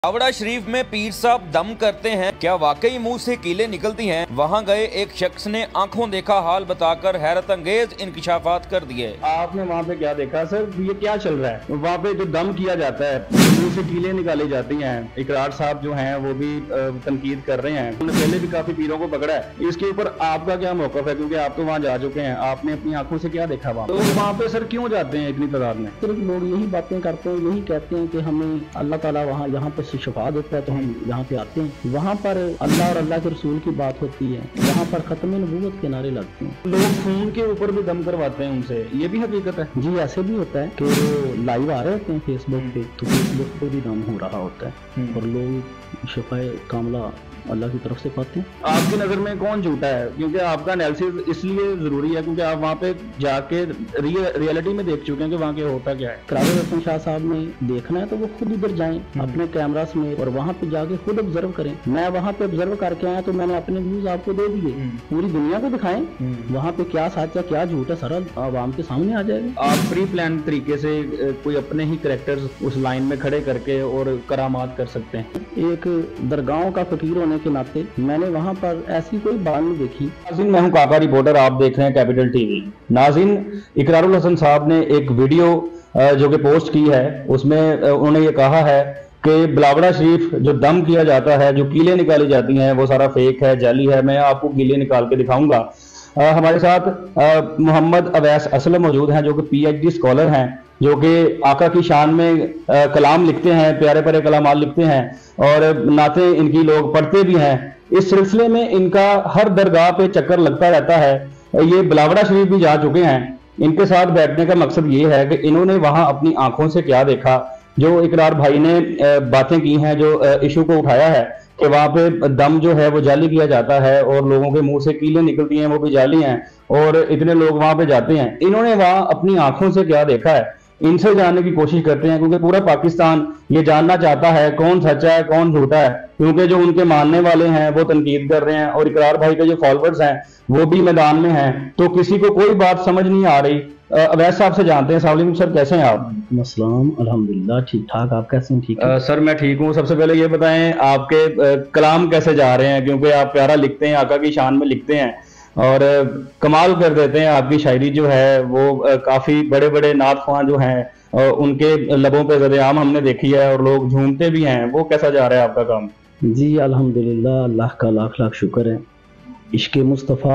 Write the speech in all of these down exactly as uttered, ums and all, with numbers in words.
ब्लावड़ा शरीफ में पीर साहब दम करते हैं, क्या वाकई मुंह से कीलें निकलती हैं? वहां गए एक शख्स ने आंखों देखा हाल बताकर हैरत अंगेज इंकशाफात कर दिए। आपने वहाँ पे क्या देखा सर? ये क्या चल रहा है? वहाँ पे जो दम किया जाता है, मुंह से कीलें निकाली जाती हैं। इकरार साहब जो हैं वो भी तनकीद कर रहे हैं, उन्होंने पहले भी काफी पीरों को पकड़ा है। इसके ऊपर आपका क्या मौक़िफ़ है? क्योंकि आप तो वहाँ जा चुके हैं, आपने अपनी आंखों से क्या देखा वहाँ? तो वहाँ पे सर क्यों जाते हैं इतनी तादाद में? सिर्फ लोग यही बातें करते हैं, यही कहते हैं कि हमें अल्लाह ताला वहाँ यहाँ पे शिफा देता है तो हम यहाँ पे आते हैं। वहाँ पर अल्लाह और अल्लाह के रसूल की बात होती है, वहाँ पर खत्म नबूवत के नारे लगते हैं। लोग खून के ऊपर भी दम करवाते हैं उनसे, ये भी हकीकत है? जी ऐसे भी होता है कि वो लाइव आ रहे होते हैं फेसबुक पे, तो फेसबुक पे भी दम हो रहा होता है और लोग शिफाए कामला अल्लाह की तरफ से पाते हैं। आपकी नज़र में कौन झूठा है? क्योंकि आपका एनालिसिस इसलिए ज़रूरी है क्योंकि आप वहाँ पे जाके रियलिटी में देख चुके हैं कि वहाँ के होता क्या है। करार रसन शाह साहब ने देखना है तो वो खुद उधर जाएं अपने कैमरा में और वहाँ पे जाके खुद ऑब्जर्व करें। मैं वहाँ पे ऑब्जर्व करके आया तो मैंने अपने व्यूज आपको दे दिए, पूरी दुनिया को दिखाएं वहाँ पे क्या सच है क्या झूठ है, सारा आवाम के सामने आ जाएगा। आप प्री प्लान तरीके से कोई अपने ही कैरेक्टर्स उस लाइन में खड़े करके और करामात कर सकते हैं। एक दरगाहों का फकीर होने के नाते मैंने वहां पर ऐसी कोई बात नहीं देखी। नाज़रीन, मैं हूं काका रिपोर्टर, आप देख रहे हैं कैपिटल टीवी। नाज़रीन, इकरारुल हसन साहब ने एक वीडियो जो कि पोस्ट की है उसमें उन्होंने ये कहा है कि ब्लावड़ा शरीफ जो दम किया जाता है, जो कीलें निकाली जाती हैं, वो सारा फेक है, जाली है। मैं आपको कीलें निकाल के दिखाऊंगा। आ, हमारे साथ मोहम्मद अवैस असलम मौजूद हैं जो कि पीएचडी स्कॉलर हैं, जो कि आका की शान में आ, कलाम लिखते हैं, प्यारे प्यारे कलामात लिखते हैं और नाते इनकी लोग पढ़ते भी हैं। इस सिलसिले में इनका हर दरगाह पे चक्कर लगता रहता है। ये ब्लावड़ा शरीफ भी जा चुके हैं। इनके साथ बैठने का मकसद ये है कि इन्होंने वहां अपनी आंखों से क्या देखा। जो इकरार भाई ने बातें की हैं, जो इशू को उठाया है कि वहाँ पे दम जो है वो जाली किया जाता है और लोगों के मुंह से कीलें निकलती हैं, वो भी जाली हैं और इतने लोग वहां पे जाते हैं। इन्होंने वहां अपनी आंखों से क्या देखा है, इनसे जानने की कोशिश करते हैं, क्योंकि पूरा पाकिस्तान ये जानना चाहता है कौन सच्चा है कौन झूठा है। क्योंकि जो उनके मानने वाले हैं वो तनकीद कर रहे हैं और इकरार भाई के जो फॉलोअर्स हैं वो भी मैदान में हैं, तो किसी को कोई बात समझ नहीं आ रही। अवैस साहब से जानते हैं। अस्सलाम वालेकुम सर, कैसे हैं आप? अस्सलाम, अल्हम्दुलिल्लाह ठीक ठाक, आप कैसे हैं? ठीक है सर, मैं ठीक हूँ। सबसे पहले ये बताएं आपके आ, कलाम कैसे जा रहे हैं, क्योंकि आप प्यारा लिखते हैं, आका की शान में लिखते हैं और कमाल कर देते हैं। आपकी शायरी जो है वो काफी बड़े बड़े नात ख्वां जो हैं उनके लबों पे ज़द-ए-आम हमने देखी है और लोग झूमते भी हैं। वो कैसा जा रहा है आपका काम? जी अल्हम्दुलिल्लाह, अल्लाह का लाख लाख शुक्र है। इश्क़ मुस्तफ़ा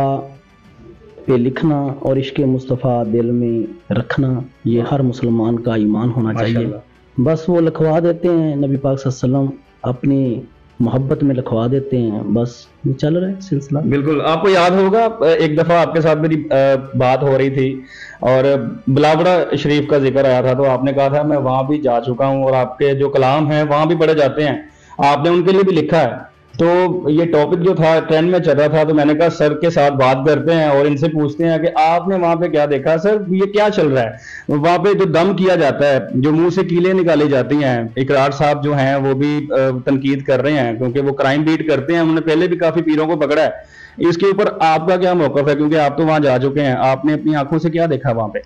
पे लिखना और इश्क़ मुस्तफ़ा दिल में रखना ये हर मुसलमान का ईमान होना चाहिए। बस वो लिखवा देते हैं, नबी पाक सल्लल्लाहु अलैहि वसल्लम अपनी मोहब्बत में लिखवा देते हैं, बस ये चल रहा है सिलसिला। बिल्कुल, आपको याद होगा एक दफ़ा आपके साथ मेरी बात हो रही थी और ब्लावड़ा शरीफ का जिक्र आया था, तो आपने कहा था मैं वहाँ भी जा चुका हूँ और आपके जो कलाम हैं वहाँ भी पढ़े जाते हैं, आपने उनके लिए भी लिखा है। तो ये टॉपिक जो था ट्रेंड में चल रहा था, तो मैंने कहा सर के साथ बात करते हैं और इनसे पूछते हैं कि आपने वहाँ पे क्या देखा। सर, ये क्या चल रहा है? वहाँ पे जो दम किया जाता है, जो मुंह से कीलें निकाली जाती हैं, इकरार साहब जो हैं वो भी तनकीद कर रहे हैं क्योंकि वो क्राइम बीट करते हैं, उन्होंने पहले भी काफी पीरों को पकड़ा है। इसके ऊपर आपका क्या मौक़िफ़ है, क्योंकि आप तो वहाँ जा चुके हैं, आपने अपनी आंखों से क्या देखा वहाँ पे?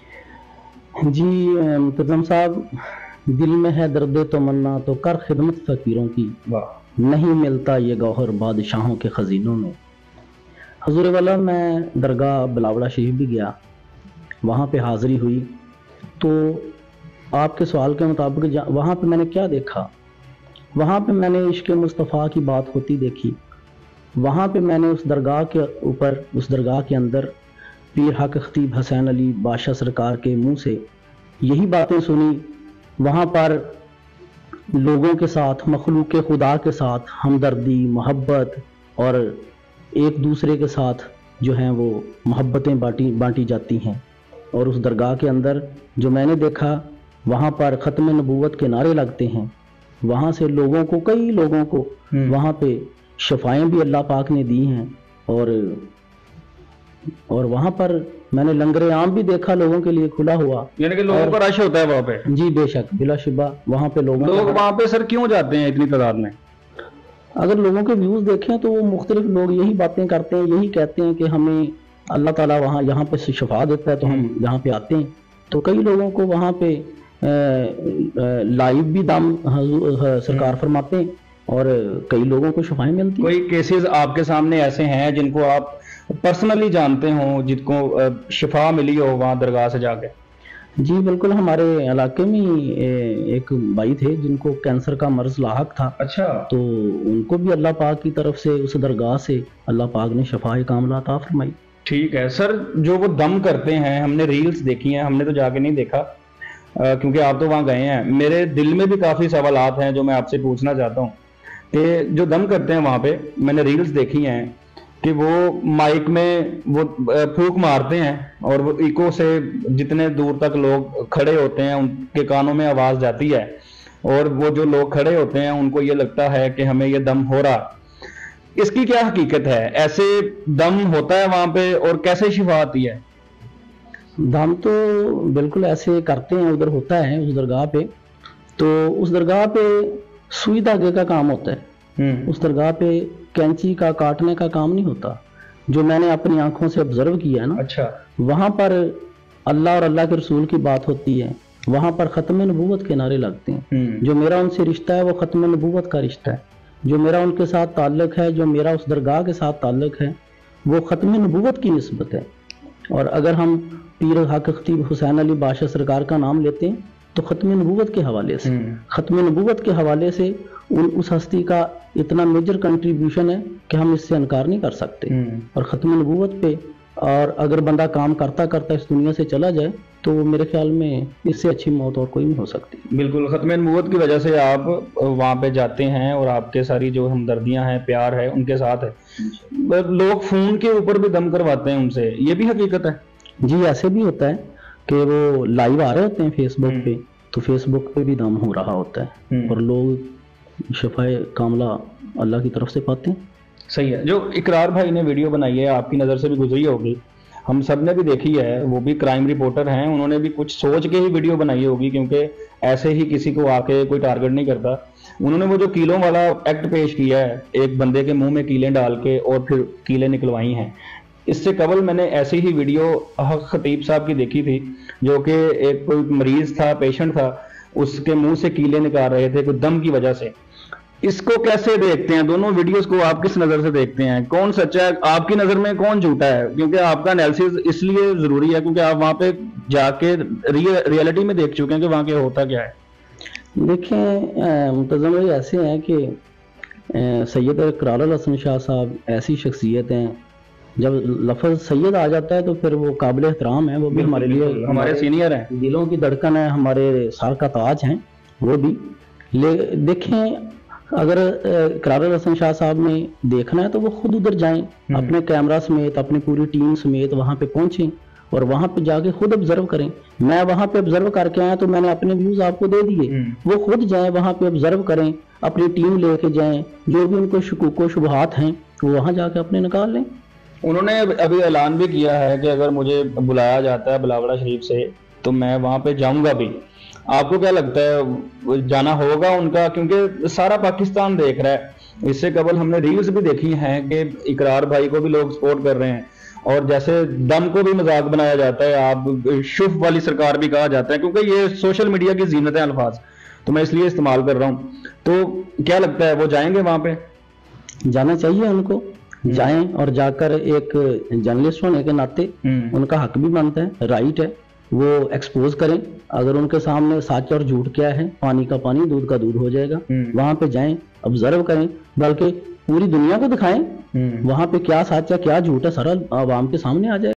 जी मुतज़म साहब, दिल में है दर्द तमन्ना तो कर खिदमत फकीरों की, नहीं मिलता ये गौहर बादशाहों के खजीनों में। हजूर वाला, मैं दरगाह ब्लावड़ा शरीफ भी गया, वहाँ पे हाज़िरी हुई, तो आपके सवाल के मुताबिक वहाँ पे मैंने क्या देखा? वहाँ पे मैंने इश्क़ मुस्तफ़ा की बात होती देखी। वहाँ पे मैंने उस दरगाह के ऊपर, उस दरगाह के अंदर पीर हक खतीब हसैन अली बादशाह सरकार के मुँह से यही बातें सुनी। वहाँ पर लोगों के साथ, मखलूक खुदा के साथ हमदर्दी, मोहब्बत और एक दूसरे के साथ जो हैं वो मोहब्बतें बांटी बांटी जाती हैं। और उस दरगाह के अंदर जो मैंने देखा, वहाँ पर ख़त्म नबूवत के नारे लगते हैं। वहाँ से लोगों को, कई लोगों को वहाँ पे शफाएँ भी अल्लाह पाक ने दी हैं और और वहाँ पर मैंने लंगर आम भी देखा, लोगों के लिए खुला हुआ। यानी कि लोगों का रश होता है वहाँ पे? जी बेशक, बिलाशुबा वहाँ पे लोगों लोग वहाँ पे सर क्यों जाते हैं इतनी तादाद में? अगर लोगों के व्यूज देखें तो वो मुख्तलिफ लोग यही बातें करते हैं, यही कहते हैं कि हमें अल्लाह ताला वहाँ यहाँ पे शिफा देता है तो हम यहाँ पे आते हैं। तो कई लोगों को वहाँ पे لائیو بھی دم سرکار فرماتے ہیں اور کئی لوگوں کو شفائیں ملتی ہیں۔ کوئی کیسز آپ کے سامنے ایسے ہیں جن کو آپ پرسنلی جانتے ہوں، جن کو شفا ملی ہو وہاں درگاہ سے جا کے؟ جی بالکل، ہمارے علاقے میں ایک بھائی تھے جن کو کینسر کا مرض لاحق تھا۔ اچھا۔ تو ان کو بھی اللہ پاک کی طرف سے اس درگاہ سے اللہ پاک نے شفاء کاملہ عطا فرمائی۔ ٹھیک ہے سر، جو وہ دم کرتے ہیں، ہم نے ریلز دیکھی ہیں، ہم نے تو جا کے نہیں دیکھا کیونکہ آپ تو وہاں گئے ہیں، میرے دل میں بھی کافی سوالات ہیں جو میں آپ سے پوچھنا چاہتا ہوں کہ جو دم کرتے ہیں وہاں پہ، میں نے ریلز دیکھی ہیں کہ وہ مائک میں وہ پھونک مارتے ہیں اور وہ ایکو سے جتنے دور تک لوگ کھڑے ہوتے ہیں ان کے کانوں میں آواز جاتی ہے، اور وہ جو لوگ کھڑے ہوتے ہیں ان کو یہ لگتا ہے کہ ہمیں یہ دم ہو رہا۔ اس کی کیا حقیقت ہے؟ ایسے دم ہوتا ہے وہاں پہ اور کیسے شفا آتی ہے؟ دم تو بالکل ایسے کرتے ہیں، ادھر ہوتا ہے اس درگاہ پہ، تو اس درگاہ پہ سوئی دھاگے کا کام ہوتا ہے، اس درگاہ پہ کینچی کا کاٹنے کا کام نہیں ہوتا، جو میں نے اپنی آنکھوں سے آبزرو کیا ہے نا۔ اچھا۔ وہاں پر اللہ اور اللہ کے رسول کی بات ہوتی ہے، وہاں پر ختم نبوت کے نعرے لگتے ہیں۔ جو میرا ان سے رشتہ ہے وہ ختم نبوت کا رشتہ ہے، جو میرا ان کے ساتھ تعلق ہے، جو میرا اس درگاہ کے ساتھ تعلق ہے وہ ختم نبوت کی نسبت ہے۔ اور اگر ہم پیر حق خطیب حسین علی بادشاہ سرکار کا نام لیتے ہیں تو ختم نبوت کے حوالے سے ختم نبوت کے حوالے سے ان اس ہستی کا اتنا میجر کنٹریبیوشن ہے کہ ہم اس سے انکار نہیں کر سکتے۔ اور ختم نبوت پہ اور اگر بندہ کام کرتا کرتا اس دنیا سے چلا جائے تو میرے خیال میں اس سے اچھی موت اور کوئی نہیں ہو سکتی۔ بالکل، ختم نبوت کی وجہ سے آپ وہاں پہ جاتے ہیں اور آپ کے ساری جو ہمدردیاں ہیں، پیار ہے، ان کے ساتھ ہے۔ لوگ فون کے اوپر بھی دم کرواتے ہیں ان سے، یہ بھی حقیقت ہے؟ جی ایسے بھی ہوتا ہے کہ وہ لائیو آ رہے ہوتے ہیں فیس بک پہ، تو فیس بک پہ بھی دم ہو رہا ہوتا ہے اور لوگ شفاء کاملہ اللہ کی طرف سے پاتے ہیں۔ صحیح ہے۔ جو اقرار بھائی نے ویڈیو بنائی ہے، آپ کی نظر سے بھی گزری ہوگی، ہم سب نے بھی دیکھی ہے، وہ بھی کرائم رپورٹر ہیں، انہوں نے بھی کچھ سوچ کے ہی ویڈیو بنائی ہوگی کیونکہ ایسے ہی کسی کو آ کے کوئی ٹارگٹ نہیں کرتا۔ انہوں نے وہ جو کیلوں والا ایکٹ پیش کیا ہے، ایک بندے کے منہ میں کیلیں ڈال کے اور پھر کیلیں نکلوائی ہیں۔ اس سے قبل میں نے ایسی ہی ویڈیو حق خطیب صاحب کی دیکھی تھی، جو کہ ایک کوئی مریض تھا، پیشنٹ تھا، اس کے منہ سے کیلیں نکال رہے تھے کوئی دم کی وجہ سے۔ اس کو کیسے دیکھتے ہیں؟ دونوں ویڈیوز کو آپ کس نظر سے دیکھتے ہیں؟ کون سچا ہے آپ کی نظر میں، کون جھوٹا ہے؟ کیونکہ آپ کا انالیسس اس لیے ضروری ہے کیونکہ آپ وہاں پہ جا کے ریئلٹی میں دیکھ چکے ہیں کہ وہاں کے ہوتا کیا ہے۔ دیکھیں منتظم بھائی، ایسے ہیں کہ سید اقرار الحسن شاہ صاحب ایسی شخصیت ہیں، جب لفظ سید آ جاتا ہے تو پھر وہ قابل احترام ہے، وہ بھی ہمارے لیے ہمارے سینئر ہیں، دلوں کی دھڑکن ہے، ہمارے سار کا تاج ہیں وہ بھی۔ دیکھیں اگر اقرار الحسن شاہ صاحب نے دیکھنا ہے تو وہ خود ادھر جائیں، اپنے کیمرہ سمیت، اپنی پوری ٹیم سمیت وہاں پہ پہنچیں اور وہاں پہ جا کے خود آبزرو کریں۔ میں وہاں پہ آبزرو کر کے آیا تو میں نے اپنے ویوز آپ کو دے دیے، وہ خود جائیں وہاں پہ آبزرو کریں، اپنی ٹیم لے کے جائیں، جو بھی ان کو شکوک و شبہات ہیں وہ وہاں جا کے اپنے نکال لیں۔ انہوں نے ابھی اعلان بھی کیا ہے کہ اگر مجھے بلایا جاتا ہے بلاوڑا شریف سے تو میں وہاں پہ جاؤں گا بھی۔ آپ کو کیا لگتا ہے جانا ہوگا ان کا؟ کیونکہ سارا پاکستان دیکھ رہا ہے۔ اس سے قبل ہم نے ریلز بھی دیکھی ہیں کہ اقرار بھائی کو بھی لوگ سپورٹ کر رہے ہیں، اور جیسے دم کو بھی مذاق بنایا جاتا ہے، آپ شف والی سرکار بھی کہا جاتا ہے، کیونکہ یہ سوشل میڈیا کی زینت ہے الفاظ، تو میں اس لیے استعمال کر رہا ہوں۔ تو کیا لگتا ہے وہ جائیں گے وہاں پہ؟ جانا چاہیے ان کو، جائیں اور جا کر ایک جرنلسٹ ہونے کے ناطے ان کا حق بھی بنتا ہے، رائٹ ہے، وہ ایکسپوز کریں۔ اگر ان کے سامنے سچ اور جھوٹ کیا ہے، پانی کا پانی، دودھ کا دودھ ہو جائے گا۔ وہاں پہ جائیں، آبزرو کریں، بلکہ پوری دنیا کو دکھائیں وہاں پہ کیا سچ ہے کیا جھوٹ ہے، سارا عوام کے سامنے آ جائے۔